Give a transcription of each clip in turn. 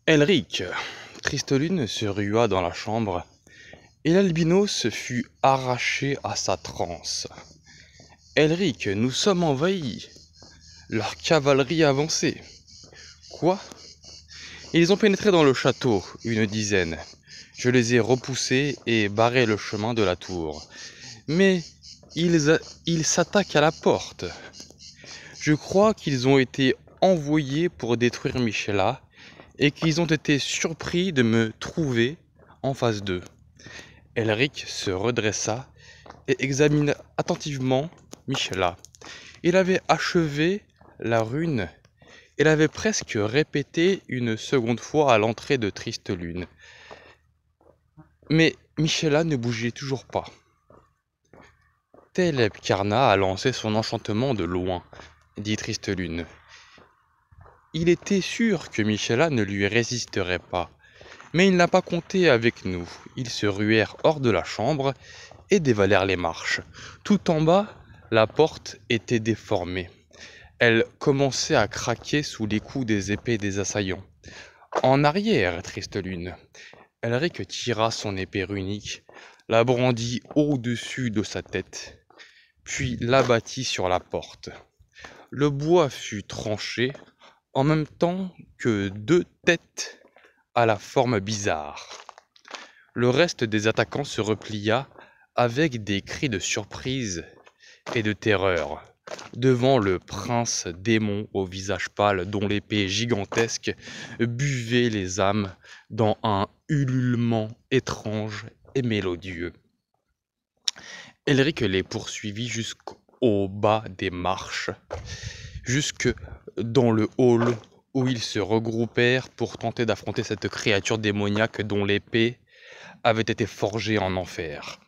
Elric, Tristolune se rua dans la chambre, et l'albinos fut arraché à sa transe. Elric, nous sommes envahis. Leur cavalerie avançait. Quoi? Ils ont pénétré dans le château, une dizaine. Je les ai repoussés et barré le chemin de la tour. Mais ils s'attaquent à la porte. Je crois qu'ils ont été envoyés pour détruire Michela et qu'ils ont été surpris de me trouver en face d'eux. Elric se redressa et examina attentivement Michela. Il avait achevé la rune et l'avait presque répétée une seconde fois à l'entrée de Tristolune. Mais Michela ne bougeait toujours pas. Teleb Karna a lancé son enchantement de loin, dit Tristolune. Il était sûr que Michela ne lui résisterait pas. Mais ils n'a pas compté avec nous. Ils se ruèrent hors de la chambre et dévalèrent les marches. Tout en bas, la porte était déformée. Elle commençait à craquer sous les coups des épées des assaillants. En arrière, Tristolune. Elric tira son épée runique, la brandit au-dessus de sa tête, puis l'abattit sur la porte. Le bois fut tranché en même temps que deux têtes à la forme bizarre. Le reste des attaquants se replia avec des cris de surprise et de terreur devant le prince démon au visage pâle dont l'épée gigantesque buvait les âmes dans un ululement étrange et mélodieux. Elric les poursuivit jusqu'au bas des marches, jusque dans le hall où ils se regroupèrent pour tenter d'affronter cette créature démoniaque dont l'épée avait été forgée en enfer.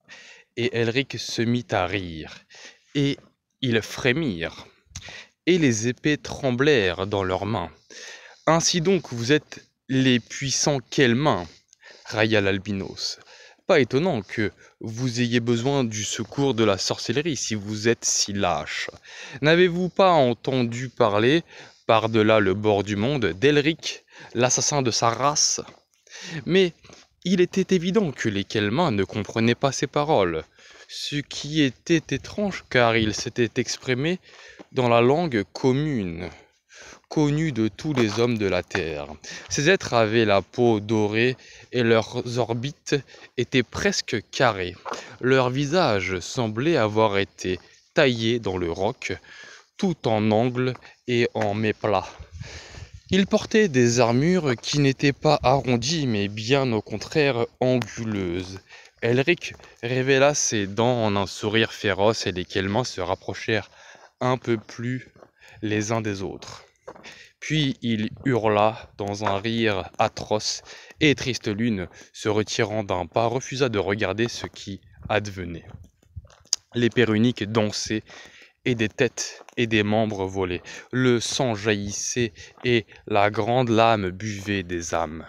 Et Elric se mit à rire, et ils frémirent, et les épées tremblèrent dans leurs mains. « Ainsi donc vous êtes les puissants Kelmains, railla l'albinos. Pas étonnant que vous ayez besoin du secours de la sorcellerie si vous êtes si lâches. N'avez-vous pas entendu parler, par-delà le bord du monde, d'Elric, l'assassin de sa race? Mais il était évident que les Kelmains ne comprenaient pas ces paroles, ce qui était étrange car il s'était exprimé dans la langue commune, connue de tous les hommes de la terre. Ces êtres avaient la peau dorée et leurs orbites étaient presque carrées. Leur visage semblait avoir été taillé dans le roc, tout en angle et en méplat. Ils portaient des armures qui n'étaient pas arrondies, mais bien au contraire anguleuses. Elric révéla ses dents en un sourire féroce et les Kelmains se rapprochèrent un peu plus les uns des autres. Puis il hurla dans un rire atroce et Tristolune, se retirant d'un pas, refusa de regarder ce qui advenait. L'épée runique dansait et des têtes et des membres volaient. Le sang jaillissait et la grande lame buvait des âmes.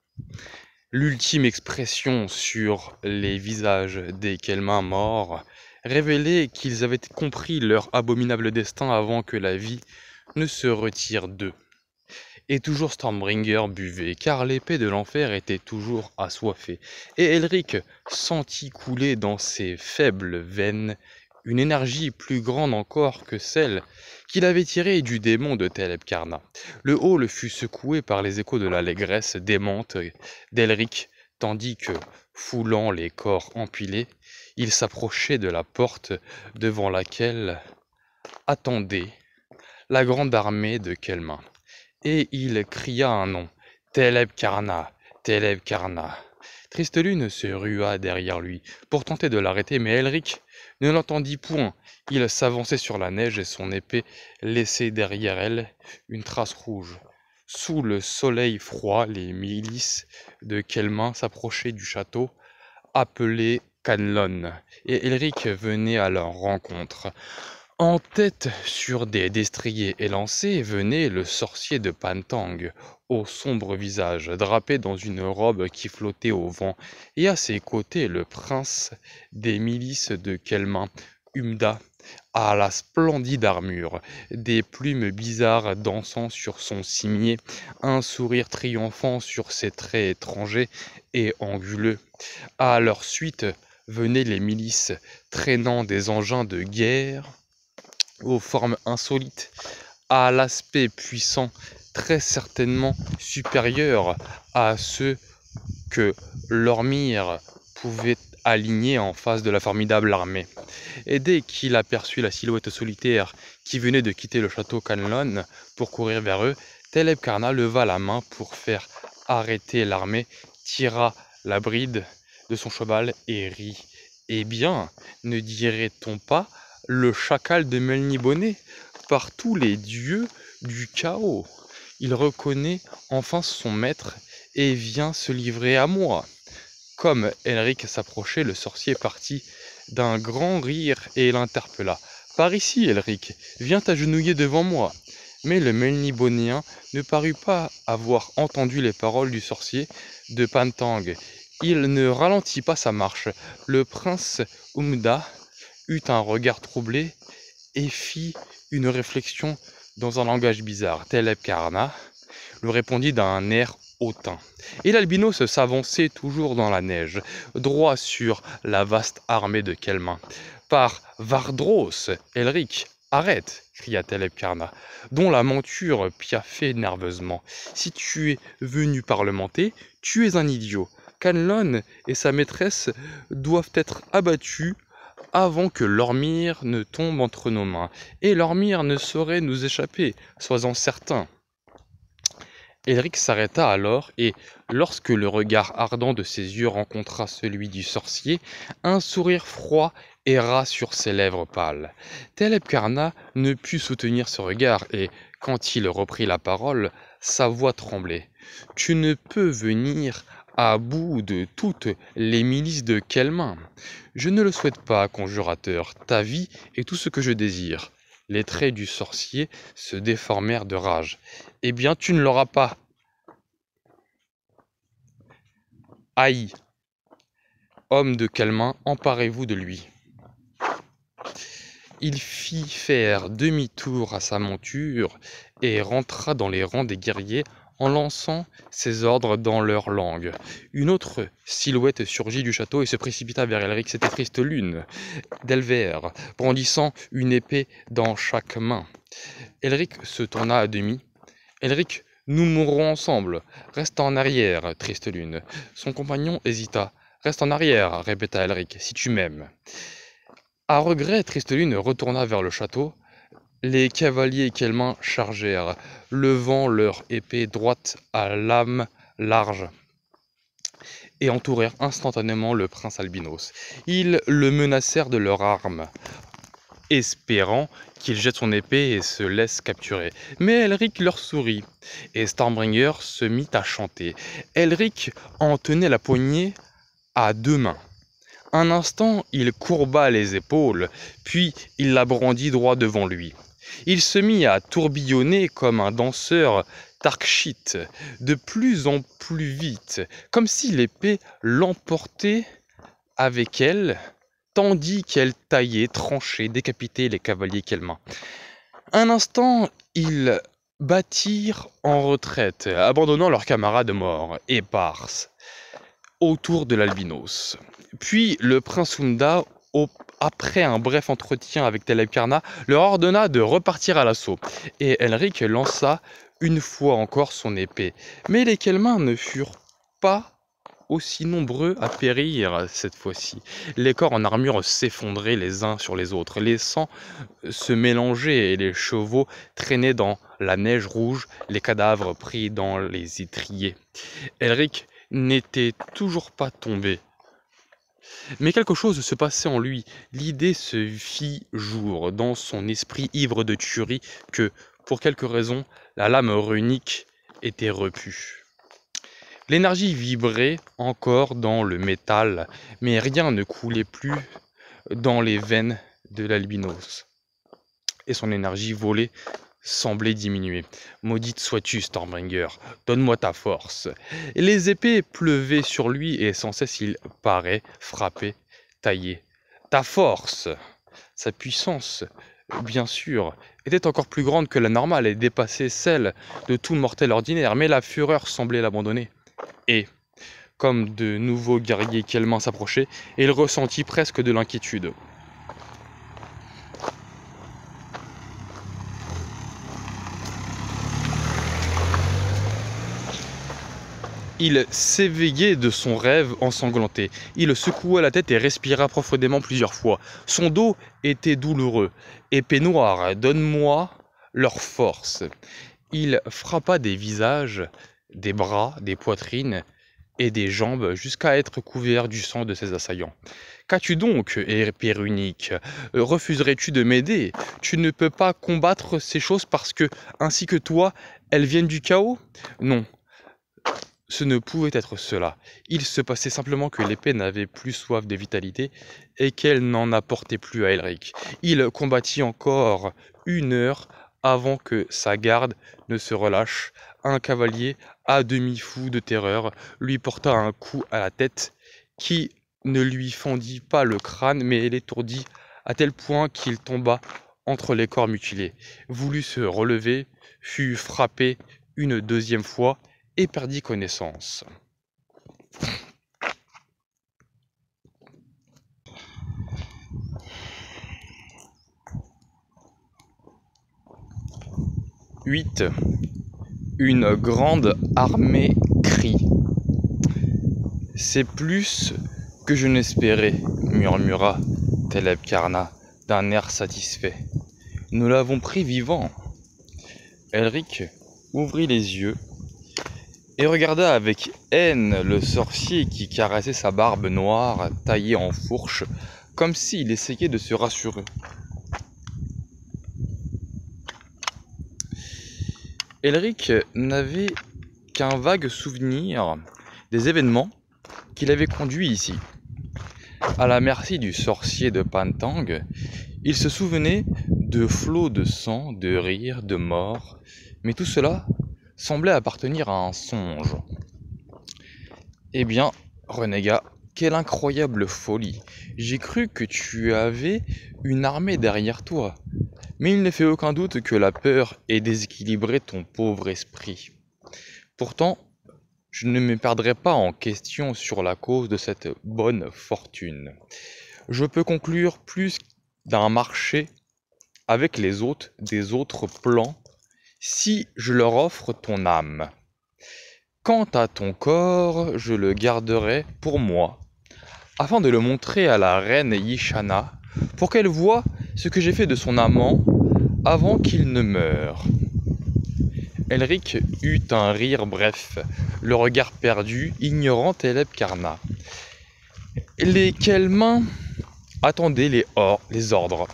L'ultime expression sur les visages des Kelmains morts révélait qu'ils avaient compris leur abominable destin avant que la vie ne se retire d'eux. Et toujours Stormbringer buvait, car l'épée de l'enfer était toujours assoiffée, et Elric sentit couler dans ses faibles veines une énergie plus grande encore que celle qu'il avait tirée du démon de Teleb Karna. Le hall fut secoué par les échos de l'allégresse démente d'Elric, tandis que, foulant les corps empilés, il s'approchait de la porte devant laquelle attendait la grande armée de Kelmain. Et il cria un nom, Teleb Karna, Teleb Karna. Tristolune se rua derrière lui pour tenter de l'arrêter, mais Elric ne l'entendit point. Il s'avançait sur la neige et son épée laissait derrière elle une trace rouge. Sous le soleil froid, les milices de Kelmain s'approchaient du château, appelé Canlon, et Elric venait à leur rencontre. En tête, sur des destriers élancés, venait le sorcier de Pantang, au sombre visage, drapé dans une robe qui flottait au vent, et à ses côtés le prince des milices de Kelmain, Umda, à la splendide armure, des plumes bizarres dansant sur son cimier, un sourire triomphant sur ses traits étrangers et anguleux. À leur suite venaient les milices, traînant des engins de guerre aux formes insolites, à l'aspect puissant, très certainement supérieur à ceux que Lormir pouvait aligner en face de la formidable armée. Et dès qu'il aperçut la silhouette solitaire qui venait de quitter le château Canlon pour courir vers eux, Teleb Karna leva la main pour faire arrêter l'armée, tira la bride de son cheval et rit. Eh bien, ne dirait-on pas le chacal de Melniboné, par tous les dieux du chaos? Il reconnaît enfin son maître et vient se livrer à moi. Comme Elric s'approchait, le sorcier partit d'un grand rire et l'interpella. Par ici, Elric, viens t'agenouiller devant moi. Mais le Melnibonéen ne parut pas avoir entendu les paroles du sorcier de Pantang. Il ne ralentit pas sa marche. Le prince Umda eut un regard troublé et fit une réflexion dans un langage bizarre. Teleb Karna lui répondit d'un air hautain. Et l'albinos s'avançait toujours dans la neige, droit sur la vaste armée de Kelmain. Par Vardros, Elric, arrête, cria Teleb Karna, dont la monture piaffait nerveusement. Si tu es venu parlementer, tu es un idiot. Canlon et sa maîtresse doivent être abattus avant que Lormir ne tombe entre nos mains. Et Lormir ne saurait nous échapper, sois-en certain. Elric s'arrêta alors, et lorsque le regard ardent de ses yeux rencontra celui du sorcier, un sourire froid erra sur ses lèvres pâles. Teleb Karna ne put soutenir ce regard, et quand il reprit la parole, sa voix tremblait. « Tu ne peux venir à bout de toutes les milices de Kelmain. Je ne le souhaite pas, conjurateur. Ta vie est tout ce que je désire. » Les traits du sorcier se déformèrent de rage. « Eh bien, tu ne l'auras pas. Aïe, homme de Kelmain, emparez-vous de lui. » Il fit faire demi-tour à sa monture et rentra dans les rangs des guerriers en lançant ses ordres dans leur langue. Une autre silhouette surgit du château et se précipita vers Elric. C'était Triste Lune d'Elver, brandissant une épée dans chaque main. Elric se tourna à demi. « Elric, nous mourrons ensemble. Reste en arrière, Triste Lune. » Son compagnon hésita. « Reste en arrière, répéta Elric, si tu m'aimes. » À regret, Triste Lune retourna vers le château. Les cavaliers Kelmain chargèrent, levant leur épée droite à lame large, et entourèrent instantanément le prince albinos. Ils le menacèrent de leurs armes, espérant qu'il jette son épée et se laisse capturer. Mais Elric leur sourit, et Stormbringer se mit à chanter. Elric en tenait la poignée à deux mains. Un instant, il courba les épaules, puis il la brandit droit devant lui. Il se mit à tourbillonner comme un danseur Tarkshit, de plus en plus vite, comme si l'épée l'emportait avec elle, tandis qu'elle taillait, tranchait, décapitait les cavaliers Kelmain. Un instant, ils battirent en retraite, abandonnant leurs camarades morts, épars, autour de l'albinos. Puis le prince Umda, après un bref entretien avec Teleb Karna, leur ordonna de repartir à l'assaut. Et Elric lança une fois encore son épée. Mais les Kelmains ne furent pas aussi nombreux à périr cette fois-ci. Les corps en armure s'effondraient les uns sur les autres, les sangs se mélangeaient et les chevaux traînaient dans la neige rouge, les cadavres pris dans les étriers. Elric n'était toujours pas tombé. Mais quelque chose se passait en lui. L'idée se fit jour dans son esprit ivre de tuerie que, pour quelque raison, la lame runique était repue. L'énergie vibrait encore dans le métal, mais rien ne coulait plus dans les veines de l'albinos. Et son énergie volée semblait diminuer. « Maudite sois-tu, Stormbringer, donne-moi ta force. » Les épées pleuvaient sur lui et sans cesse il parait, frappait, taillait. « Ta force !» Sa puissance, bien sûr, était encore plus grande que la normale et dépassait celle de tout mortel ordinaire, mais la fureur semblait l'abandonner. Et, comme de nouveaux guerriers Kelman s'approchaient, il ressentit presque de l'inquiétude. Il s'éveillait de son rêve ensanglanté. Il secoua la tête et respira profondément plusieurs fois. Son dos était douloureux. Épée noire, donne-moi leur force. Il frappa des visages, des bras, des poitrines et des jambes jusqu'à être couvert du sang de ses assaillants. Qu'as-tu donc, épée runique? Refuserais-tu de m'aider? Tu ne peux pas combattre ces choses parce que, ainsi que toi, elles viennent du chaos? Non. Ce ne pouvait être cela. Il se passait simplement que l'épée n'avait plus soif de vitalité et qu'elle n'en apportait plus à Elric. Il combattit encore 1 heure avant que sa garde ne se relâche. Un cavalier, à demi fou de terreur, lui porta un coup à la tête qui ne lui fendit pas le crâne mais l'étourdit à tel point qu'il tomba entre les corps mutilés. Voulut se relever, fut frappé une 2e fois et perdit connaissance. « 8. Une grande armée crie. C'est plus que je n'espérais, murmura Telebkarna d'un air satisfait. Nous l'avons pris vivant. Elric ouvrit les yeux et regarda avec haine le sorcier qui caressait sa barbe noire taillée en fourche, comme s'il essayait de se rassurer. Elric n'avait qu'un vague souvenir des événements qui l'avaient conduit ici. À la merci du sorcier de Pantang, il se souvenait de flots de sang, de rires, de morts, mais tout cela semblait appartenir à un songe. Eh bien, renégat, quelle incroyable folie! J'ai cru que tu avais une armée derrière toi, mais il ne fait aucun doute que la peur ait déséquilibré ton pauvre esprit. Pourtant, je ne me perdrai pas en question sur la cause de cette bonne fortune. Je peux conclure plus d'un marché avec les hôtes des autres plans si je leur offre ton âme. Quant à ton corps, je le garderai pour moi, afin de le montrer à la reine Yishana, pour qu'elle voie ce que j'ai fait de son amant avant qu'il ne meure. Elric eut un rire bref, le regard perdu, ignorant Telebkarna. Lesquelles mains attendaient les ordres.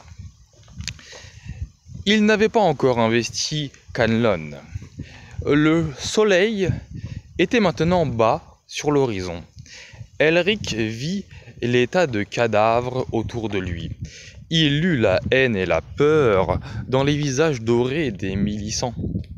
Il n'avait pas encore investi Canlon. Le soleil était maintenant bas sur l'horizon. Elric vit les tas de cadavres autour de lui. Il lut la haine et la peur dans les visages dorés des miliciens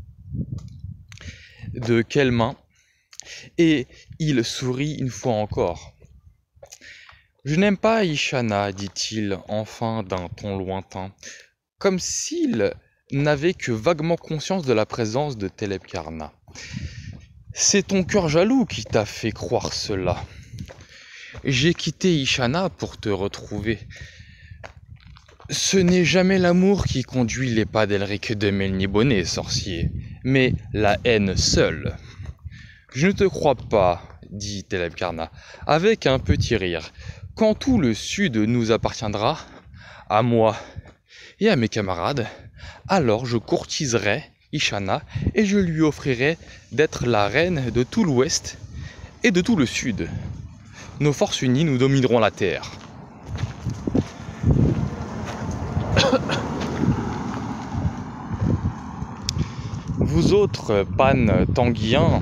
de Kelman, et il sourit une fois encore. « Je n'aime pas Ishana, dit-il enfin d'un ton lointain, comme s'il n'avait que vaguement conscience de la présence de Telebkarna. C'est ton cœur jaloux qui t'a fait croire cela. J'ai quitté Ishana pour te retrouver. Ce n'est jamais l'amour qui conduit les pas d'Elric de Melniboné, sorcier, mais la haine seule. Je ne te crois pas, dit Telebkarna, avec un petit rire. Quand tout le sud nous appartiendra, à moi et à mes camarades, alors je courtiserai Ishana et je lui offrirai d'être la reine de tout l'ouest et de tout le sud. Nos forces unies, nous dominerons la terre. Vous autres Pan-Tanguiens,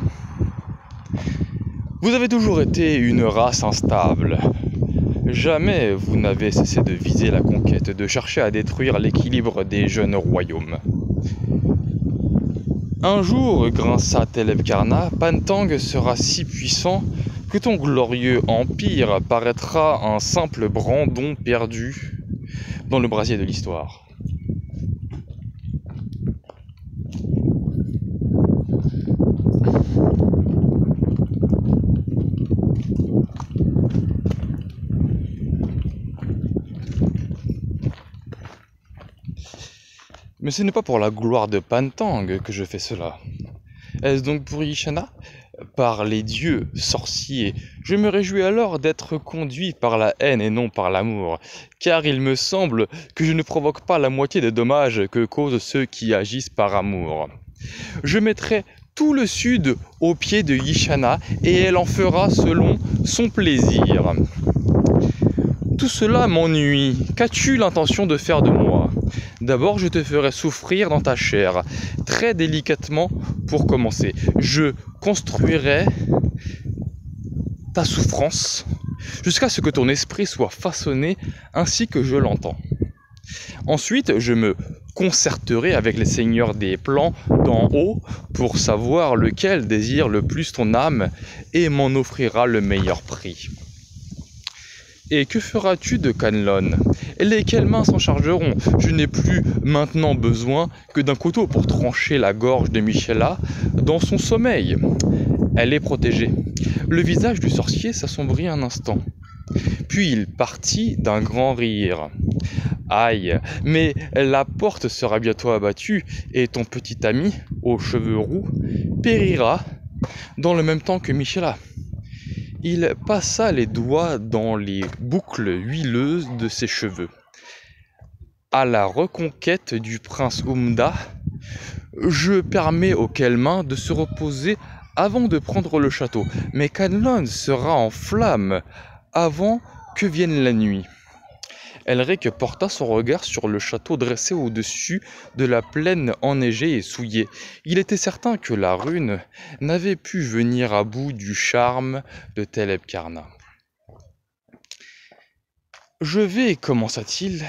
vous avez toujours été une race instable. Jamais vous n'avez cessé de viser la conquête, de chercher à détruire l'équilibre des jeunes royaumes. Un jour, grinça Telebkarna, Pantang sera si puissant que ton glorieux empire paraîtra un simple brandon perdu dans le brasier de l'histoire. Mais ce n'est pas pour la gloire de Pantang que je fais cela. Est-ce donc pour Ishana? Par les dieux sorciers, je me réjouis alors d'être conduit par la haine et non par l'amour, car il me semble que je ne provoque pas la moitié des dommages que causent ceux qui agissent par amour. Je mettrai tout le sud aux pieds de Ishana et elle en fera selon son plaisir. Tout cela m'ennuie. Qu'as-tu l'intention de faire de moi? D'abord, je te ferai souffrir dans ta chair, très délicatement pour commencer. Je construirai ta souffrance jusqu'à ce que ton esprit soit façonné ainsi que je l'entends. Ensuite, je me concerterai avec les seigneurs des plans d'en haut pour savoir lequel désire le plus ton âme et m'en offrira le meilleur prix. Et que feras-tu de Canlon? Et lesquelles mains s'en chargeront? Je n'ai plus maintenant besoin que d'un couteau pour trancher la gorge de Michela dans son sommeil. Elle est protégée. Le visage du sorcier s'assombrit un instant. Puis il partit d'un grand rire. Aïe, mais la porte sera bientôt abattue et ton petit ami, aux cheveux roux, périra dans le même temps que Michela. Il passa les doigts dans les boucles huileuses de ses cheveux. À la reconquête du prince Umda, je permets aux Kelmains de se reposer avant de prendre le château, mais Canlon sera en flammes avant que vienne la nuit. Elric porta son regard sur le château dressé au-dessus de la plaine enneigée et souillée. Il était certain que la rune n'avait pu venir à bout du charme de Telebkarna. « Je vais, commença-t-il.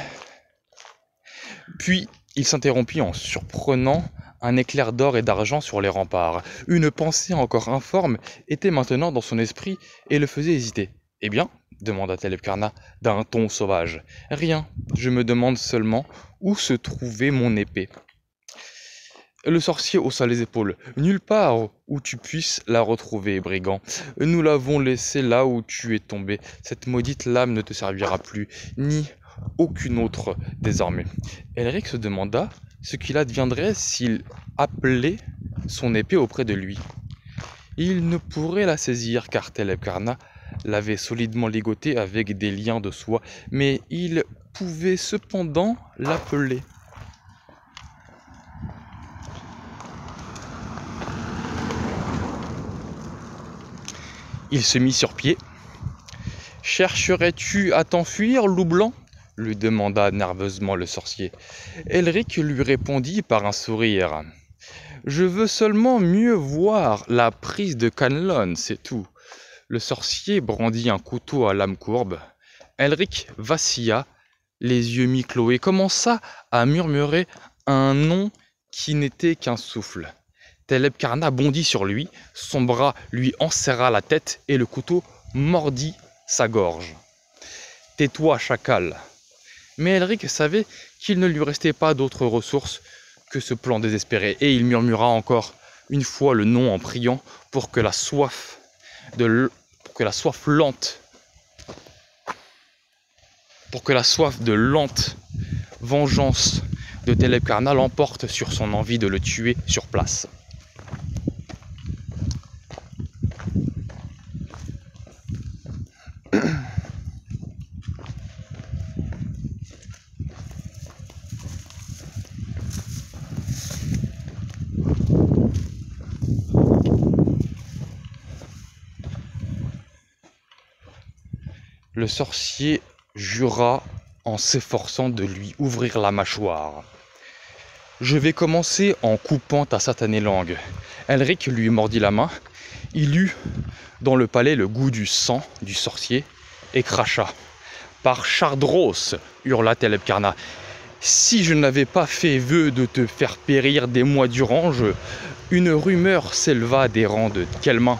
Puis il s'interrompit en surprenant un éclair d'or et d'argent sur les remparts. Une pensée encore informe était maintenant dans son esprit et le faisait hésiter. « Eh bien ?» demanda Telebkarna d'un ton sauvage. « Rien, je me demande seulement où se trouvait mon épée. » Le sorcier haussa les épaules. « Nulle part où tu puisses la retrouver, brigand. Nous l'avons laissée là où tu es tombé. Cette maudite lame ne te servira plus, ni aucune autre désormais. » Elric se demanda ce qu'il adviendrait s'il appelait son épée auprès de lui. Il ne pourrait la saisir car Telebkarna l'avait solidement ligotée avec des liens de soie, mais il pouvait cependant l'appeler. Il se mit sur pied. « Chercherais-tu à t'enfuir, loup blanc ?» lui demanda nerveusement le sorcier. Elric lui répondit par un sourire. « Je veux seulement mieux voir la prise de Canlon, c'est tout. » Le sorcier brandit un couteau à lame courbe. Elric vacilla, les yeux mi-clos, et commença à murmurer un nom qui n'était qu'un souffle. Telebkarna bondit sur lui, son bras lui enserra la tête et le couteau mordit sa gorge. « Tais-toi, chacal !» Mais Elric savait qu'il ne lui restait pas d'autre ressource que ce plan désespéré, et il murmura encore une fois le nom en priant pour que la soif de lente vengeance de Telebkarna l'emporte sur son envie de le tuer sur place. Le sorcier jura en s'efforçant de lui ouvrir la mâchoire. « Je vais commencer en coupant ta satanée langue. » Elric lui mordit la main. Il eut dans le palais le goût du sang du sorcier et cracha. « Par Chardros !» hurla Telebkarna. « Si je n'avais pas fait vœu de te faire périr des mois durant, une rumeur s'éleva des rangs de Kelmain.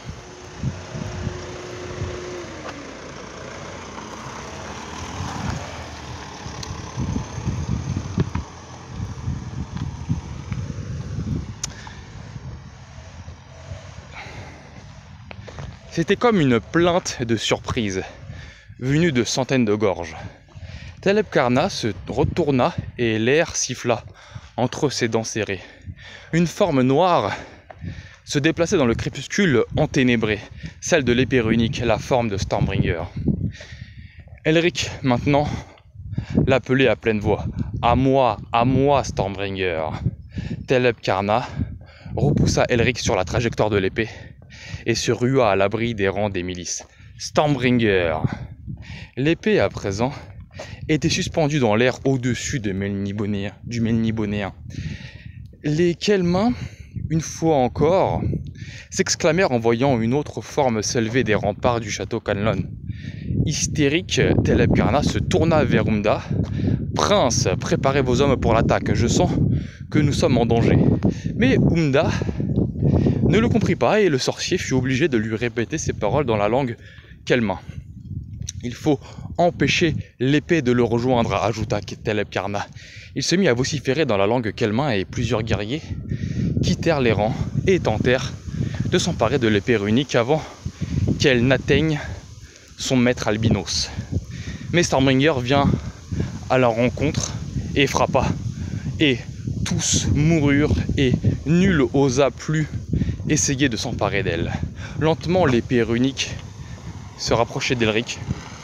C'était comme une plainte de surprise, venue de centaines de gorges. Teleb Karna se retourna et l'air siffla entre ses dents serrées. Une forme noire se déplaçait dans le crépuscule enténébré, celle de l'épée runique, la forme de Stormbringer. Elric, maintenant, l'appelait à pleine voix. À moi, Stormbringer. Teleb Karna repoussa Elric sur la trajectoire de l'épée et se rua à l'abri des rangs des milices. Stormbringer. L'épée, à présent, était suspendue dans l'air au-dessus du Melnibonéen. Lesquelles mains, une fois encore, s'exclamèrent en voyant une autre forme s'élever des remparts du château Canlon. Hystérique, Teleb Karna se tourna vers Umda. « Prince, préparez vos hommes pour l'attaque, je sens que nous sommes en danger. » Mais Umda ne le comprit pas et le sorcier fut obligé de lui répéter ces paroles dans la langue kelma. « Il faut empêcher l'épée de le rejoindre, ajouta Teleb Karna. Il se mit à vociférer dans la langue kelma et plusieurs guerriers quittèrent les rangs et tentèrent de s'emparer de l'épée runique avant qu'elle n'atteigne son maître albinos. Mais Stormbringer vient à leur rencontre et frappa, et tous moururent et nul osa plus essayer de s'emparer d'elle. Lentement, l'épée runique se rapprochait d'Elric.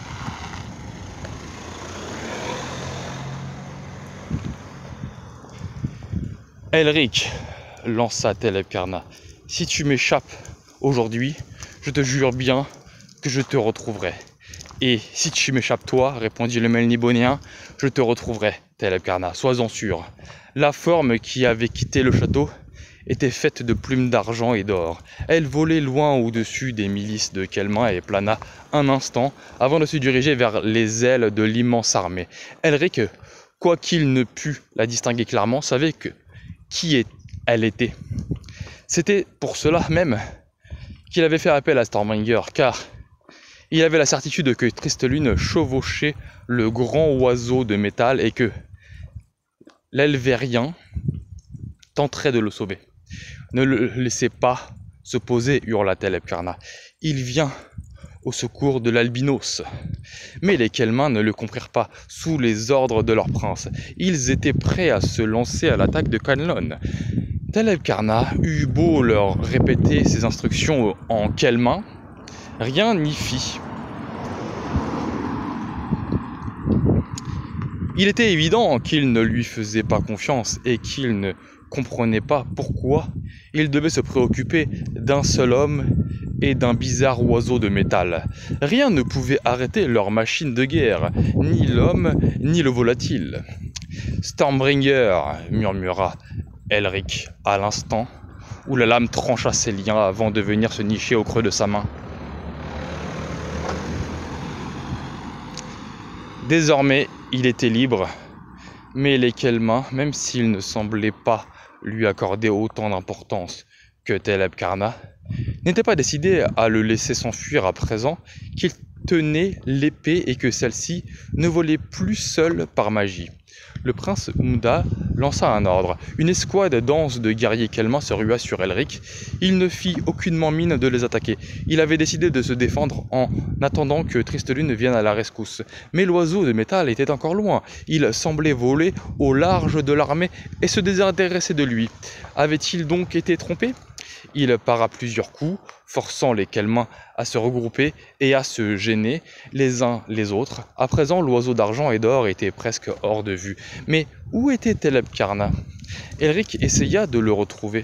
Elric, lança Teleb Karna, si tu m'échappes aujourd'hui, je te jure bien que je te retrouverai. Et si tu m'échappes toi, répondit le Melnibonéen, je te retrouverai, Teleb Karna, sois-en sûr. La forme qui avait quitté le château était faite de plumes d'argent et d'or. Elle volait loin au-dessus des milices de Kelma et plana un instant avant de se diriger vers les ailes de l'immense armée. Elric, quoiqu'il ne pût la distinguer clairement, savait qui elle était. C'était pour cela même qu'il avait fait appel à Stormbringer, car il avait la certitude que Tristelune chevauchait le grand oiseau de métal et que l'Elvérien tenterait de le sauver. Ne le laissez pas se poser, hurla Teleb Karna. Il vient au secours de l'albinos. Mais les Kelmains ne le comprirent pas, sous les ordres de leur prince. Ils étaient prêts à se lancer à l'attaque de Canlon. Teleb Karna eut beau leur répéter ses instructions en Kelmain, rien n'y fit. Il était évident qu'il ne lui faisait pas confiance et qu'il ne comprenait pas pourquoi il devait se préoccuper d'un seul homme et d'un bizarre oiseau de métal. Rien ne pouvait arrêter leur machine de guerre, ni l'homme, ni le volatile. « Stormbringer » murmura Elric à l'instant où la lame trancha ses liens avant de venir se nicher au creux de sa main. Désormais, il était libre, mais les Kelmains, même s'ils ne semblaient pas lui accorder autant d'importance que Teleb Karna, n'étaient pas décidés à le laisser s'enfuir à présent qu'il tenait l'épée et que celle-ci ne volait plus seule par magie. Le prince Umda lança un ordre. Une escouade dense de guerriers kelmains se rua sur Elric. Il ne fit aucunement mine de les attaquer. Il avait décidé de se défendre en attendant que Tristelune vienne à la rescousse. Mais l'oiseau de métal était encore loin. Il semblait voler au large de l'armée et se désintéresser de lui. Avait-il donc été trompé ? Il para plusieurs coups, forçant les Kelmains à se regrouper et à se gêner les uns les autres. À présent, l'oiseau d'argent et d'or était presque hors de vue. Mais où était Teleb Karna ? Elric essaya de le retrouver.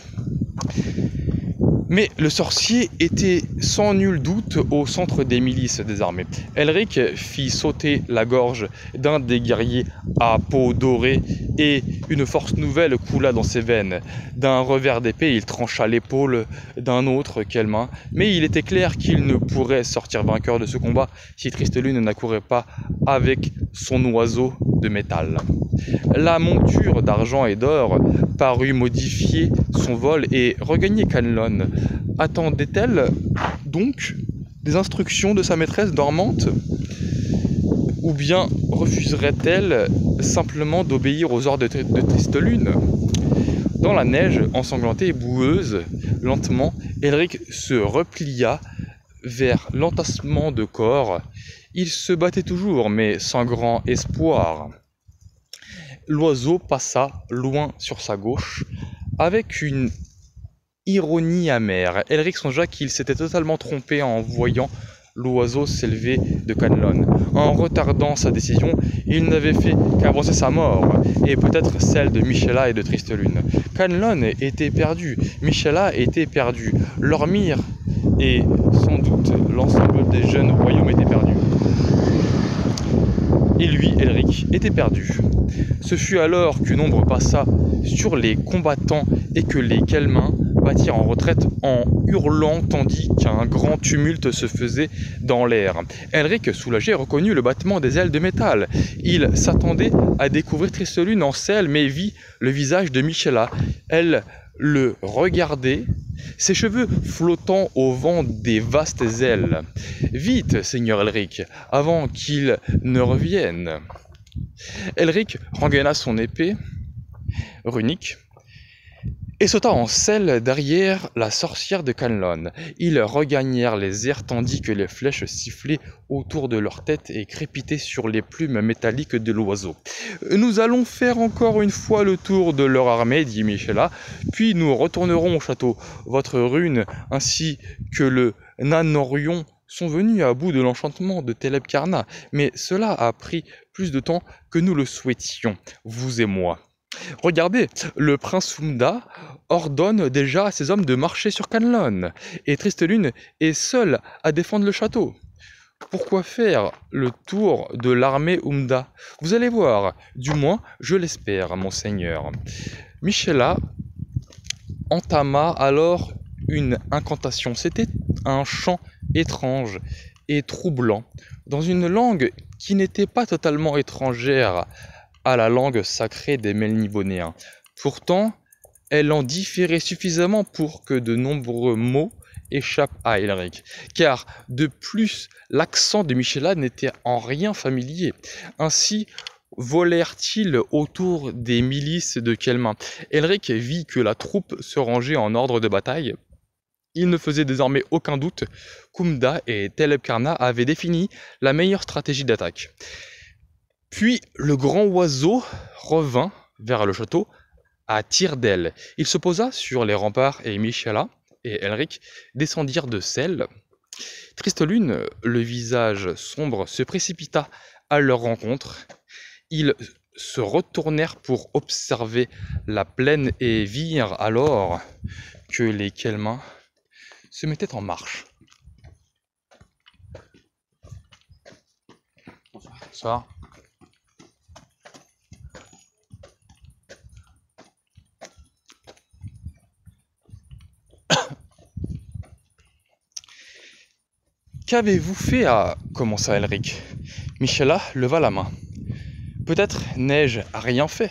Mais le sorcier était sans nul doute au centre des milices des armées. Elric fit sauter la gorge d'un des guerriers à peau dorée et une force nouvelle coula dans ses veines. D'un revers d'épée, il trancha l'épaule d'un autre Kelmain, mais il était clair qu'il ne pourrait sortir vainqueur de ce combat si Tristelune n'accourait pas avec son oiseau de métal. La monture d'argent et d'or parut modifier son vol et regagner Canlon. Attendait-elle donc des instructions de sa maîtresse dormante ? Ou bien refuserait-elle simplement d'obéir aux ordres de Tristelune ? Dans la neige ensanglantée et boueuse, lentement, Elric se replia vers l'entassement de corps. Il se battait toujours, mais sans grand espoir. L'oiseau passa loin sur sa gauche, avec une ironie amère. Elric songea qu'il s'était totalement trompé en voyant l'oiseau s'élever de Canlon. En retardant sa décision, il n'avait fait qu'avancer sa mort, et peut-être celle de Michela et de Tristelune. Canlon était perdu, Michela était perdue, Lormir et sans doute l'ensemble des jeunes royaumes étaient perdus. Et lui, Elric, était perdu. Ce fut alors qu'une ombre passa sur les combattants et que les Kelmains battirent en retraite en hurlant tandis qu'un grand tumulte se faisait dans l'air. Elric, soulagé, reconnut le battement des ailes de métal. Il s'attendait à découvrir Tristelune en selle, mais vit le visage de Michela. Elle le regardait, ses cheveux flottant au vent des vastes ailes. « Vite, Seigneur Elric, avant qu'il ne revienne !» Elric rengaina son épée runique et sauta en selle derrière la sorcière de Canlon. Ils regagnèrent les airs tandis que les flèches sifflaient autour de leur tête et crépitaient sur les plumes métalliques de l'oiseau. « Nous allons faire encore une fois le tour de leur armée, dit Michela, puis nous retournerons au château. Votre rune ainsi que le Nanorion sont venus à bout de l'enchantement de Telebkarna, mais cela a pris plus de temps que nous le souhaitions, vous et moi. Regardez, le prince Umda ordonne déjà à ses hommes de marcher sur Canlon, et Tristelune est seule à défendre le château. Pourquoi faire le tour de l'armée Umda? Vous allez voir, du moins je l'espère, monseigneur. » Michela entama alors une incantation. C'était un chant étrange et troublant, dans une langue qui n'était pas totalement étrangère à la langue sacrée des Melnibonéens. Pourtant, elle en différait suffisamment pour que de nombreux mots échappent à Elric, car de plus, l'accent de Michela n'était en rien familier. Ainsi volèrent-ils autour des milices de Kelmain. Elric vit que la troupe se rangeait en ordre de bataille. Il ne faisait désormais aucun doute qu'Umda et Telebkarna avaient défini la meilleure stratégie d'attaque. Puis le grand oiseau revint vers le château à tire-d'aile. Il se posa sur les remparts et Michela et Elric descendirent de selle. Tristelune, le visage sombre, se précipita à leur rencontre. Ils se retournèrent pour observer la plaine et virent alors que les Kelmains se mettaient en marche. Bonsoir. Qu'avez-vous fait à... commença Elric. Michela leva la main. Peut-être n'ai-je rien fait.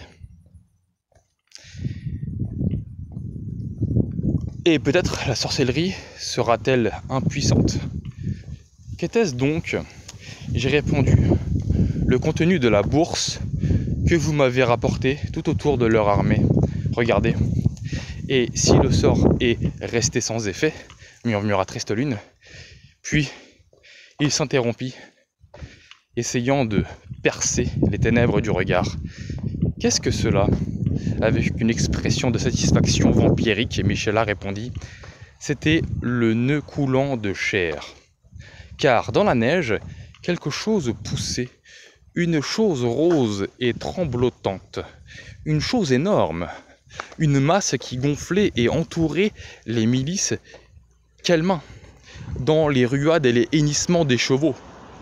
Et peut-être la sorcellerie sera-t-elle impuissante. Qu'était-ce donc? J'ai répondu. Le contenu de la bourse que vous m'avez rapporté tout autour de leur armée. Regardez. Et si le sort est resté sans effet, murmura Tristelune, puis il s'interrompit, essayant de percer les ténèbres du regard. Qu'est-ce que cela? Avec une expression de satisfaction vampirique, Michela répondit. C'était le nœud coulant de chair. Car dans la neige, quelque chose poussait, une chose rose et tremblotante, une chose énorme, une masse qui gonflait et entourait les milices Kelmain, dans les ruades et les hennissements des chevaux.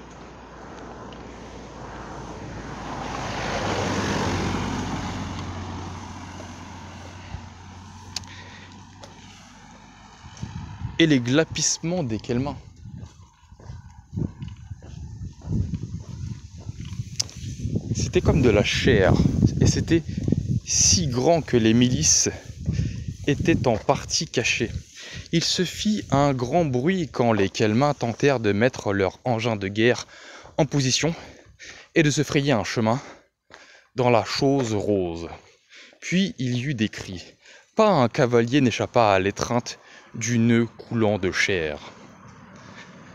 Et les glapissements des Kelmains. C'était comme de la chair, et c'était si grand que les milices étaient en partie cachées. Il se fit un grand bruit quand les Kelmains tentèrent de mettre leurs engins de guerre en position et de se frayer un chemin dans la chose rose. Puis il y eut des cris. Pas un cavalier n'échappa à l'étreinte du nœud coulant de chair.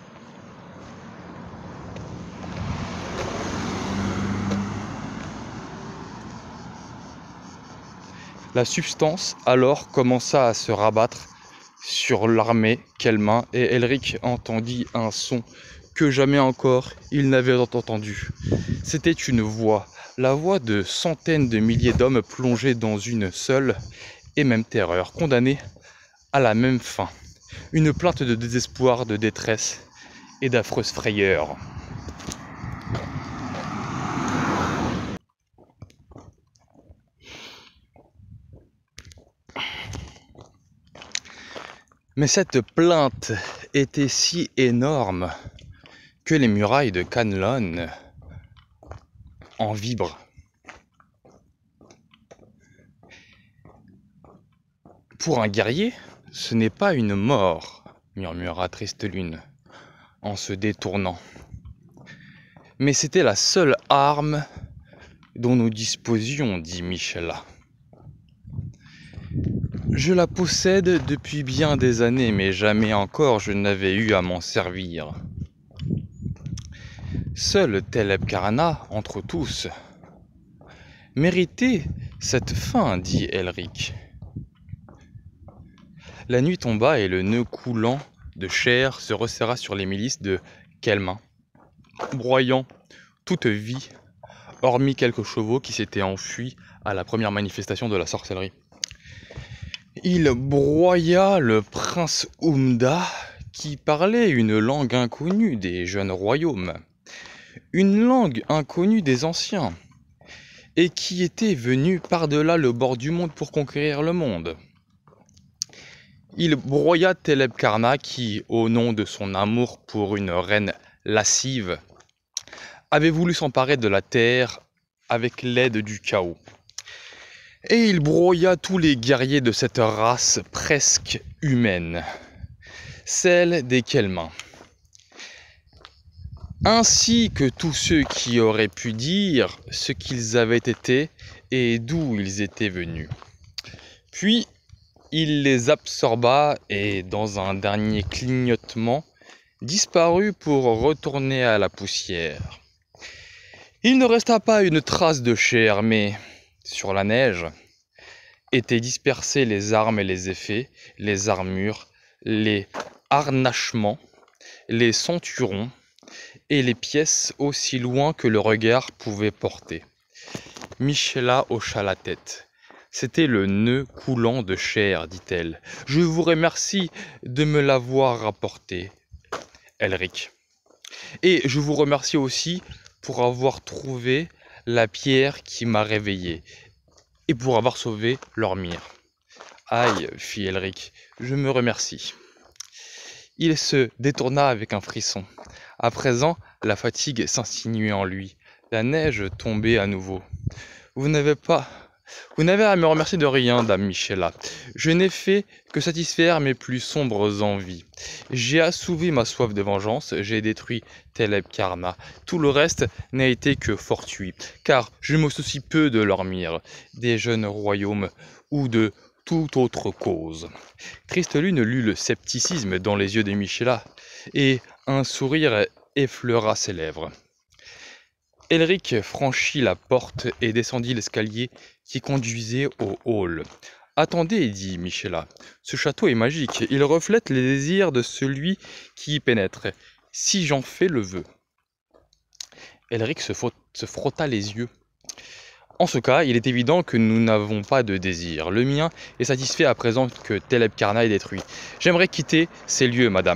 La substance alors commença à se rabattre sur l'armée Kelmain et Elric entendit un son que jamais encore il n'avait entendu. C'était une voix, la voix de centaines de milliers d'hommes plongés dans une seule et même terreur, condamnés à la même fin. Une plainte de désespoir, de détresse et d'affreuse frayeur. Mais cette plainte était si énorme que les murailles de Canlon en vibrent. Pour un guerrier, ce n'est pas une mort, murmura Tristelune en se détournant. Mais c'était la seule arme dont nous disposions, dit Michela. Je la possède depuis bien des années, mais jamais encore je n'avais eu à m'en servir. Seul Teleb Karana, entre tous, méritait cette fin, dit Elric. La nuit tomba et le nœud coulant de chair se resserra sur les milices de Kelmain, broyant toute vie, hormis quelques chevaux qui s'étaient enfuis à la première manifestation de la sorcellerie. Il broya le prince Umda, qui parlait une langue inconnue des jeunes royaumes, une langue inconnue des anciens, et qui était venu par-delà le bord du monde pour conquérir le monde. Il broya Teleb Karna qui, au nom de son amour pour une reine lascive, avait voulu s'emparer de la terre avec l'aide du chaos. Et il broya tous les guerriers de cette race presque humaine, celle des Kelmains, ainsi que tous ceux qui auraient pu dire ce qu'ils avaient été et d'où ils étaient venus. Puis il les absorba et, dans un dernier clignotement, disparut pour retourner à la poussière. Il ne resta pas une trace de chair, mais sur la neige étaient dispersés les armes et les effets, les armures, les harnachements, les ceinturons et les pièces aussi loin que le regard pouvait porter. Michela hocha la tête. C'était le nœud coulant de chair, dit-elle. Je vous remercie de me l'avoir rapporté, Elric. Et je vous remercie aussi pour avoir trouvé la pierre qui m'a réveillé et pour avoir sauvé Lormir. Aïe, fit Elric, je me remercie. Il se détourna avec un frisson. À présent, la fatigue s'insinuait en lui. La neige tombait à nouveau. Vous n'avez à me remercier de rien, dame Michela. Je n'ai fait que satisfaire mes plus sombres envies. J'ai assouvi ma soif de vengeance, j'ai détruit Teleb Karna. Tout le reste n'a été que fortuit, car je me soucie peu de Lormir, des jeunes royaumes ou de toute autre cause. Tristelune lut le scepticisme dans les yeux de Michela, et un sourire effleura ses lèvres. Elric franchit la porte et descendit l'escalier qui conduisait au hall. « Attendez, dit Michela, ce château est magique, il reflète les désirs de celui qui y pénètre, si j'en fais le vœu. » Elric se frotta les yeux. « En ce cas, il est évident que nous n'avons pas de désir. Le mien est satisfait à présent que Teleb Karna est détruit. J'aimerais quitter ces lieux, madame. »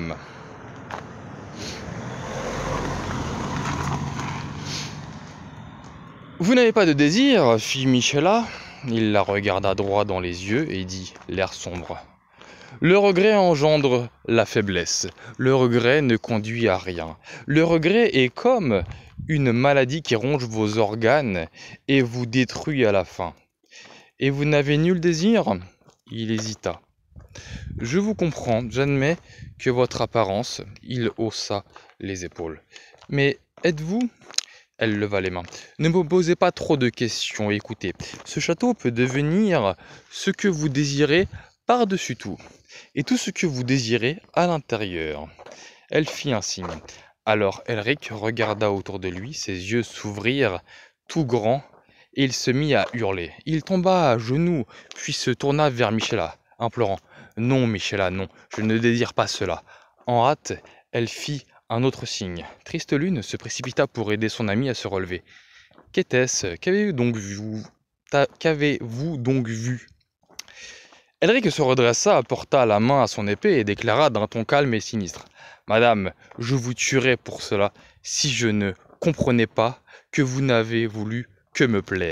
Vous n'avez pas de désir, fit Michela. Il la regarda droit dans les yeux et dit, l'air sombre. Le regret engendre la faiblesse. Le regret ne conduit à rien. Le regret est comme une maladie qui ronge vos organes et vous détruit à la fin. Et vous n'avez nul désir ? Il hésita. Je vous comprends, j'admets que votre apparence, il haussa les épaules. Mais êtes-vous ? Elle leva les mains. Ne me posez pas trop de questions, écoutez. Ce château peut devenir ce que vous désirez par-dessus tout, et tout ce que vous désirez à l'intérieur. Elle fit un signe. Alors Elric regarda autour de lui, ses yeux s'ouvrirent tout grands et il se mit à hurler. Il tomba à genoux, puis se tourna vers Michela, implorant. « Non, Michela, non, je ne désire pas cela. » En hâte, elle fit un autre signe. Triste Lune se précipita pour aider son ami à se relever. « Qu'était-ce? Qu'avez-vous donc vu ?» Elric se redressa, porta la main à son épée et déclara d'un ton calme et sinistre. « Madame, je vous tuerais pour cela, si je ne comprenais pas que vous n'avez voulu que me plaire. »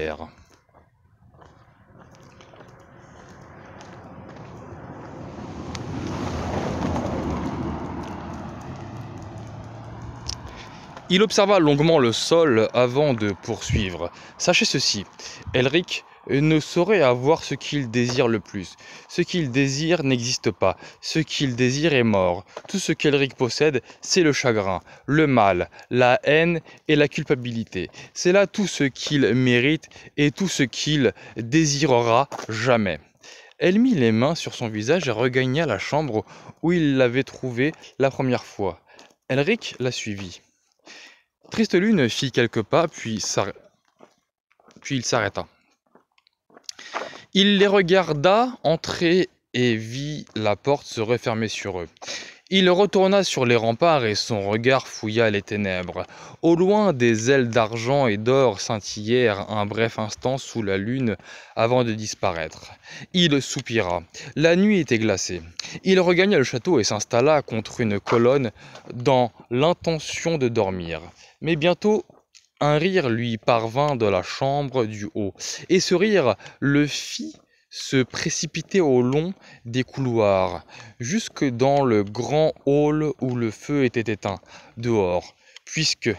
Il observa longuement le sol avant de poursuivre. « Sachez ceci, Elric ne saurait avoir ce qu'il désire le plus. Ce qu'il désire n'existe pas. Ce qu'il désire est mort. Tout ce qu'Elric possède, c'est le chagrin, le mal, la haine et la culpabilité. C'est là tout ce qu'il mérite et tout ce qu'il désirera jamais. » Elle mit les mains sur son visage et regagna la chambre où il l'avait trouvée la première fois. Elric la suivit. Triste Lune fit quelques pas, puis il s'arrêta. Il les regarda entrer et vit la porte se refermer sur eux. Il retourna sur les remparts et son regard fouilla les ténèbres. Au loin, des ailes d'argent et d'or scintillèrent un bref instant sous la lune avant de disparaître. Il soupira. La nuit était glacée. Il regagna le château et s'installa contre une colonne dans l'intention de dormir. Mais bientôt, un rire lui parvint de la chambre du haut, et ce rire le fit se précipiter au long des couloirs, jusque dans le grand hall où le feu était éteint, dehors, puis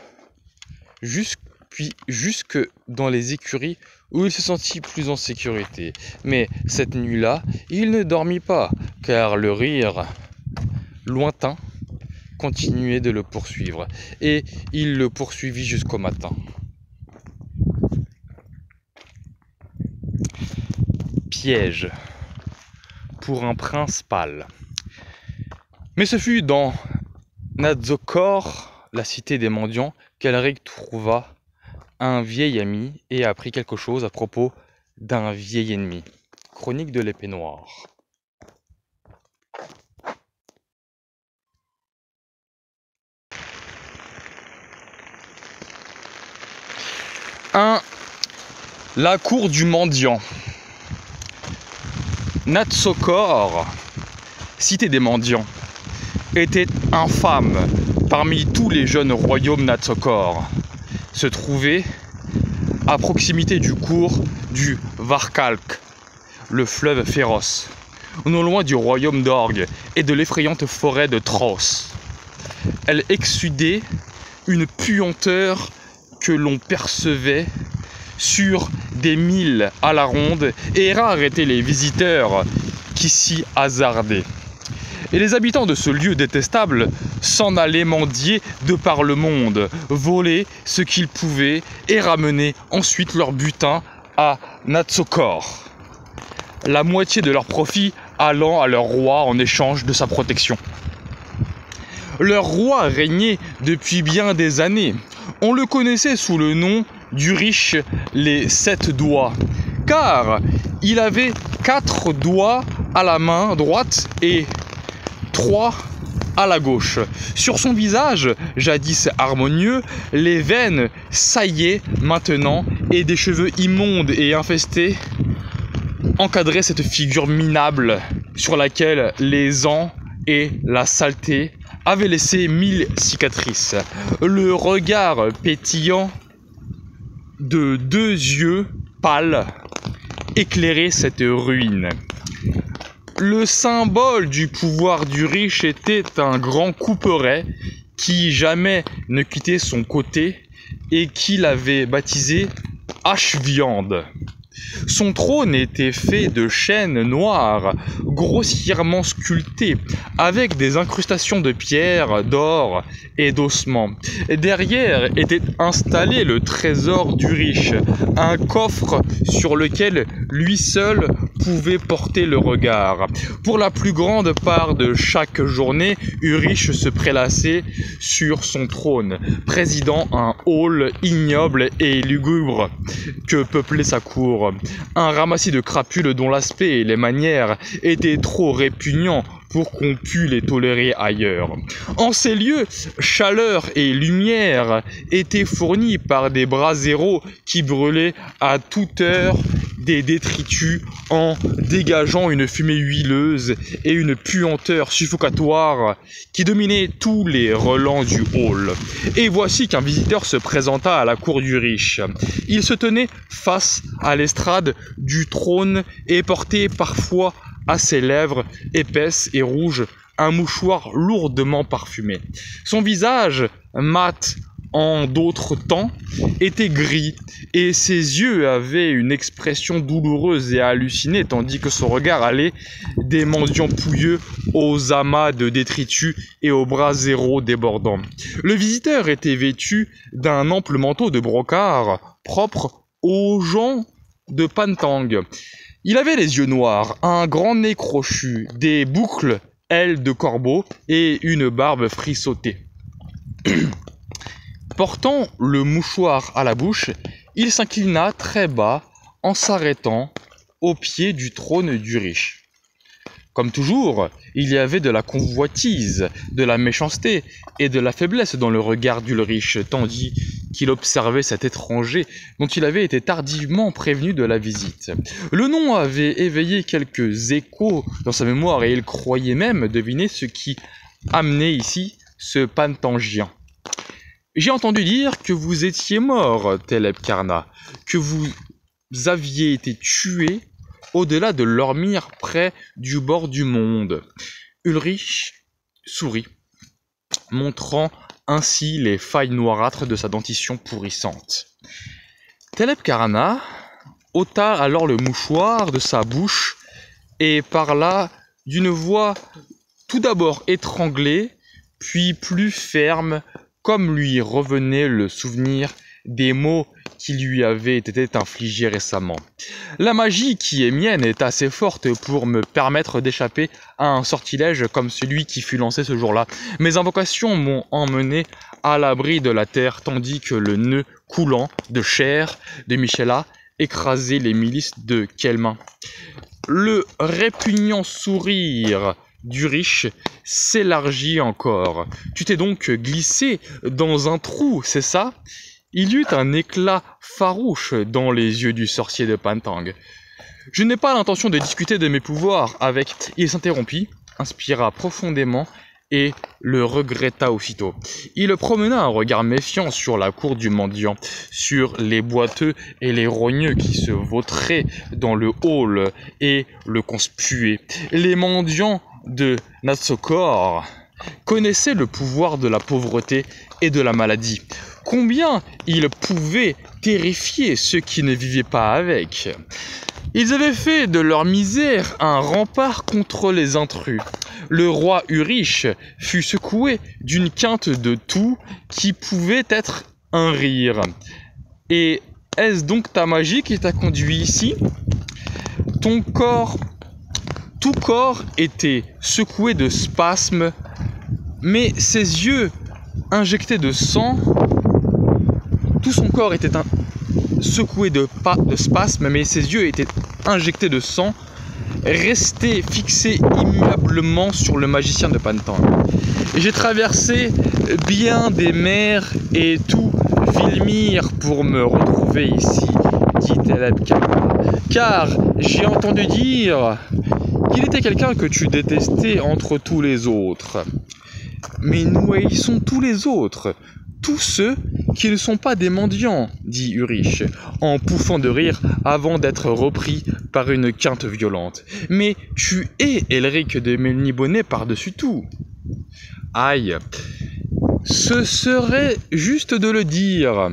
jusque dans les écuries où il se sentit plus en sécurité. Mais cette nuit-là, il ne dormit pas, car le rire lointain continuait de le poursuivre, et il le poursuivit jusqu'au matin. Piège pour un prince pâle. Mais ce fut dans Nadzokor, la cité des mendiants, qu'Elric trouva un vieil ami et apprit quelque chose à propos d'un vieil ennemi. Chronique de l'épée noire. La cour du mendiant. Nadzokor, cité des mendiants, était infâme parmi tous les jeunes royaumes Nadzokor. Se trouvait à proximité du cours du Varkalk, le fleuve féroce, non loin du royaume d'Org et de l'effrayante forêt de Tross. Elle exsudait une puanteur que l'on percevait sur des milles à la ronde, et rares étaient les visiteurs qui s'y hasardaient. Et les habitants de ce lieu détestable s'en allaient mendier de par le monde, voler ce qu'ils pouvaient et ramener ensuite leur butin à Nadzokor, la moitié de leur profit allant à leur roi en échange de sa protection. Leur roi régnait depuis bien des années. On le connaissait sous le nom d'Urich les 7 doigts, car il avait 4 doigts à la main droite et 3 à la gauche. Sur son visage, jadis harmonieux, les veines saillaient maintenant et des cheveux immondes et infestés encadraient cette figure minable sur laquelle les ans et la saleté avaient laissé 1000 cicatrices. Le regard pétillant de 2 yeux pâles éclairait cette ruine. Le symbole du pouvoir d'Urich était un grand couperet qui jamais ne quittait son côté et qu'il avait baptisé Hache-Viande. Son trône était fait de chêne noir, grossièrement sculpté, avec des incrustations de pierre, d'or et d'ossements. Derrière était installé le trésor d'Urich, un coffre sur lequel lui seul pouvait porter le regard. Pour la plus grande part de chaque journée, Urich se prélassait sur son trône, présidant un hall ignoble et lugubre que peuplait sa cour. Un ramassis de crapules dont l'aspect et les manières étaient trop répugnants pour qu'on pût les tolérer ailleurs. En ces lieux, chaleur et lumière étaient fournies par des braseros qui brûlaient à toute heure des détritus en dégageant une fumée huileuse et une puanteur suffocatoire qui dominait tous les relents du hall. Et voici qu'un visiteur se présenta à la cour d'Urich. Il se tenait face à l'estrade du trône et portait parfois à ses lèvres épaisses et rouges un mouchoir lourdement parfumé. Son visage, mat en d'autres temps, était gris et ses yeux avaient une expression douloureuse et hallucinée, tandis que son regard allait des mendiants pouilleux aux amas de détritus et aux braseros débordants. Le visiteur était vêtu d'un ample manteau de brocart propre aux gens de Pantang. Il avait les yeux noirs, un grand nez crochu, des boucles ailes de corbeau et une barbe frissottée. Portant le mouchoir à la bouche, il s'inclina très bas en s'arrêtant au pied du trône d'Urich. Comme toujours, il y avait de la convoitise, de la méchanceté et de la faiblesse dans le regard d'Ulrich, tandis qu'il observait cet étranger dont il avait été tardivement prévenu de la visite. Le nom avait éveillé quelques échos dans sa mémoire et il croyait même deviner ce qui amenait ici ce Pantangien. « J'ai entendu dire que vous étiez mort, Teleb Karna, que vous aviez été tué au-delà de Lormir, près du bord du monde. » Ulrich sourit, montrant ainsi les failles noirâtres de sa dentition pourrissante. Teleb Karna ôta alors le mouchoir de sa bouche et parla d'une voix tout d'abord étranglée, puis plus ferme, comme lui revenait le souvenir des maux qui lui avaient été infligés récemment. La magie qui est mienne est assez forte pour me permettre d'échapper à un sortilège comme celui qui fut lancé ce jour-là. Mes invocations m'ont emmené à l'abri de la terre, tandis que le nœud coulant de chair de Michela écrasait les milices de Kelmin. Le répugnant sourire d'Urich s'élargit encore. Tu t'es donc glissé dans un trou, c'est ça? Il y eut un éclat farouche dans les yeux du sorcier de Pantang. Je n'ai pas l'intention de discuter de mes pouvoirs avec... Il s'interrompit, inspira profondément et le regretta aussitôt. Il promena un regard méfiant sur la cour du mendiant, sur les boiteux et les rogneux qui se vautraient dans le hall et le conspuaient. Les mendiants de Natsokor connaissaient le pouvoir de la pauvreté et de la maladie. Combien ils pouvaient terrifier ceux qui ne vivaient pas avec. Ils avaient fait de leur misère un rempart contre les intrus. Le roi Urich fut secoué d'une quinte de tout qui pouvait être un rire. Et est-ce donc ta magie qui t'a conduit ici? Ton corps, tout corps était secoué de spasmes, mais ses yeux injectés de sang, tout son corps était secoué de spasmes, mais ses yeux étaient injectés de sang, restés fixés immuablement sur le magicien de Pantang. J'ai traversé bien des mers et tout Vilmir pour me retrouver ici, dit Teleb Karna, car j'ai entendu dire qu'il était quelqu'un que tu détestais entre tous les autres. Mais nous haïssons tous les autres, tous ceux qui ne sont pas des mendiants, dit Urich, en pouffant de rire avant d'être repris par une quinte violente. Mais tu es Elric de Melniboné par-dessus tout. Aïe, ce serait juste de le dire.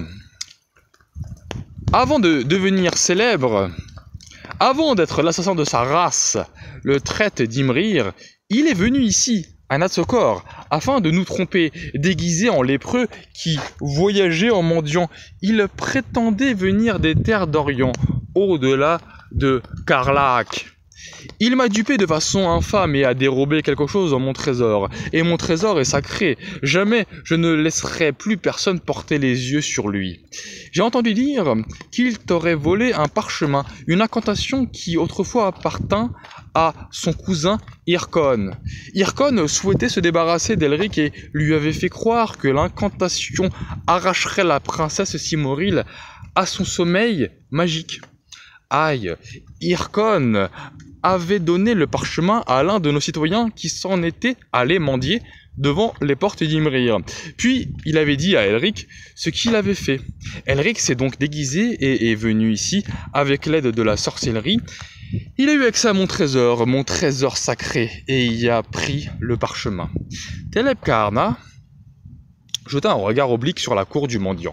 Avant de devenir célèbre, avant d'être l'assassin de sa race, le traître d'Imrir, il est venu ici, à Natsokor, afin de nous tromper, déguisé en lépreux qui voyageait en mendiant. Il prétendait venir des terres d'Orient, au-delà de Karlak. Il m'a dupé de façon infâme et a dérobé quelque chose dans mon trésor. Et mon trésor est sacré. Jamais je ne laisserai plus personne porter les yeux sur lui. J'ai entendu dire qu'il t'aurait volé un parchemin, une incantation qui autrefois appartint à son cousin Hircon. Hircon souhaitait se débarrasser d'Elric et lui avait fait croire que l'incantation arracherait la princesse Silmaril à son sommeil magique. Aïe, Hircon avait donné le parchemin à l'un de nos citoyens qui s'en était allé mendier devant les portes d'Imrir. Puis il avait dit à Elric ce qu'il avait fait. Elric s'est donc déguisé et est venu ici avec l'aide de la sorcellerie. Il a eu accès à mon trésor sacré, et y a pris le parchemin. Teleb Kahana jeta un regard oblique sur la cour du mendiant.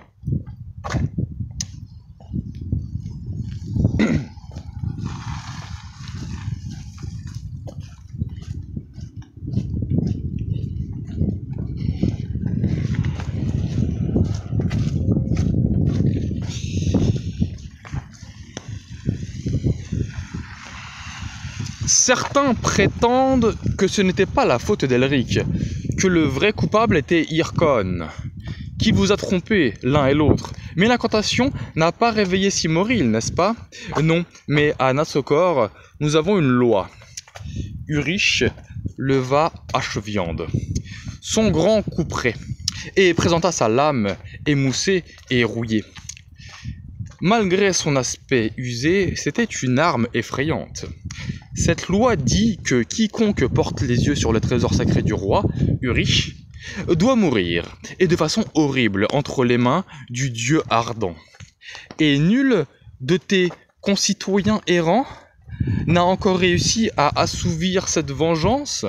Certains prétendent que ce n'était pas la faute d'Elric, que le vrai coupable était Hircon, qui vous a trompé l'un et l'autre. Mais l'incantation n'a pas réveillé Silmaril, n'est-ce pas? Non, mais à Natsokor, nous avons une loi. Urich leva Hache-Viande, son grand couperet, et présenta sa lame émoussée et rouillée. Malgré son aspect usé, c'était une arme effrayante. Cette loi dit que quiconque porte les yeux sur le trésor sacré du roi, Urich, doit mourir, et de façon horrible, entre les mains du dieu ardent. Et nul de tes concitoyens errants n'a encore réussi à assouvir cette vengeance?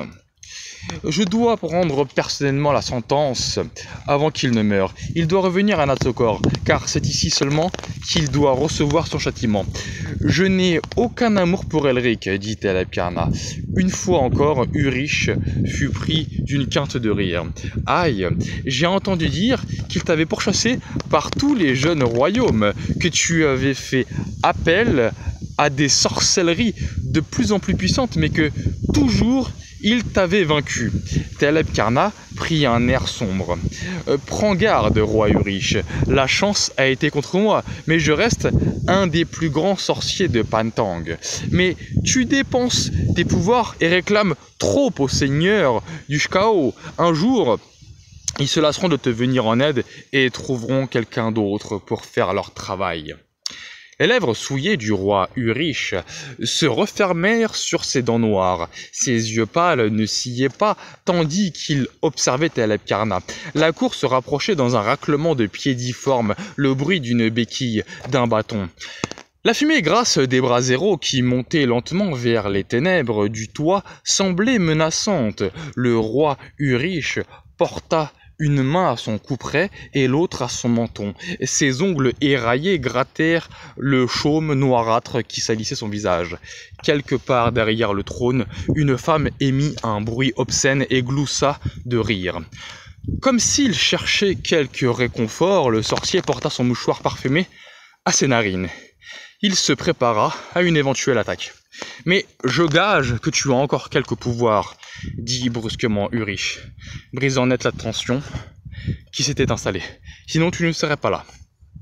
Je dois prendre personnellement la sentence avant qu'il ne meure. Il doit revenir à Natsokor, car c'est ici seulement qu'il doit recevoir son châtiment. Je n'ai aucun amour pour Elric, dit Teleb Kahana. Une fois encore, Urich fut pris d'une quinte de rire. Aïe, j'ai entendu dire qu'il t'avait pourchassé par tous les jeunes royaumes, que tu avais fait appel à des sorcelleries de plus en plus puissantes, mais que toujours il t'avait vaincu. Teleb Kahana prit un air sombre. Prends garde, roi Urich. La chance a été contre moi, mais je reste un des plus grands sorciers de Pantang. Mais tu dépenses tes pouvoirs et réclames trop au seigneur du Chaos. Un jour, ils se lasseront de te venir en aide et trouveront quelqu'un d'autre pour faire leur travail. Les lèvres souillées du roi Urich se refermèrent sur ses dents noires. Ses yeux pâles ne sciaient pas, tandis qu'il observait Teleb Kahana. La cour se rapprochait dans un raclement de pieds difformes, le bruit d'une béquille, d'un bâton. La fumée grasse des braseros qui montaient lentement vers les ténèbres du toit semblait menaçante. Le roi Urich porta une main à son couperet et l'autre à son menton. Ses ongles éraillés grattèrent le chaume noirâtre qui salissait son visage. Quelque part derrière le trône, une femme émit un bruit obscène et gloussa de rire. Comme s'il cherchait quelque réconfort, le sorcier porta son mouchoir parfumé à ses narines. Il se prépara à une éventuelle attaque. « Mais je gage que tu as encore quelques pouvoirs, » dit brusquement Urich, brisant net la tension qui s'était installée. « Sinon tu ne serais pas là. »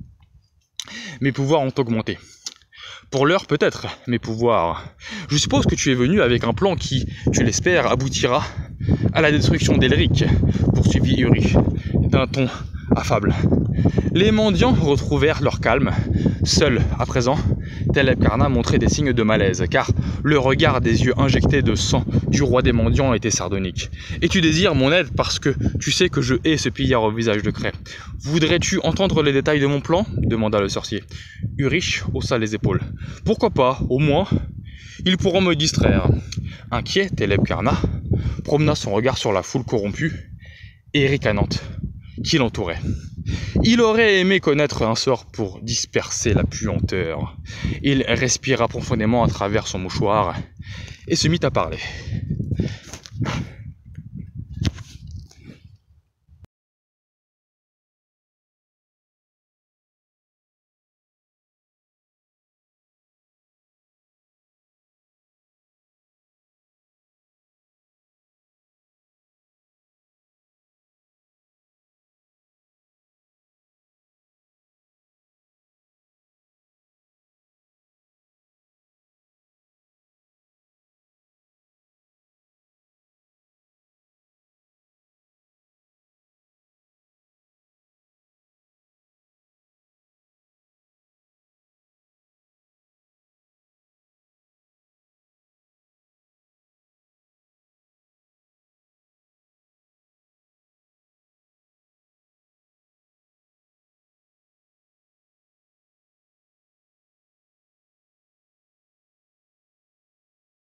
Mes pouvoirs ont augmenté. Pour l'heure peut-être, mes pouvoirs. Je suppose que tu es venu avec un plan qui, tu l'espères, aboutira à la destruction d'Elric, poursuivit Urich, d'un ton affable. Les mendiants retrouvèrent leur calme. Seul, à présent, Teleb Kahana montrait des signes de malaise, car le regard des yeux injectés de sang du roi des mendiants était sardonique. « Et tu désires mon aide parce que tu sais que je hais ce pillard au visage de craie. Voudrais-tu entendre les détails de mon plan ?» demanda le sorcier. Urich haussa les épaules. « Pourquoi pas, au moins, ils pourront me distraire. » Inquiet, Teleb Kahana promena son regard sur la foule corrompue et ricanante qui l'entourait. Il aurait aimé connaître un sort pour disperser la puanteur. Il respira profondément à travers son mouchoir et se mit à parler.